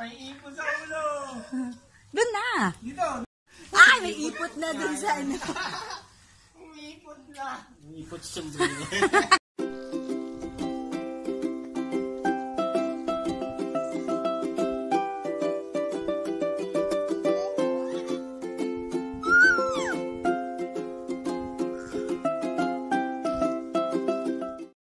May ipot sa ulo. Doon na. Dito. Ay, may ipot na dun sa ano. May ipot na. Ipot sa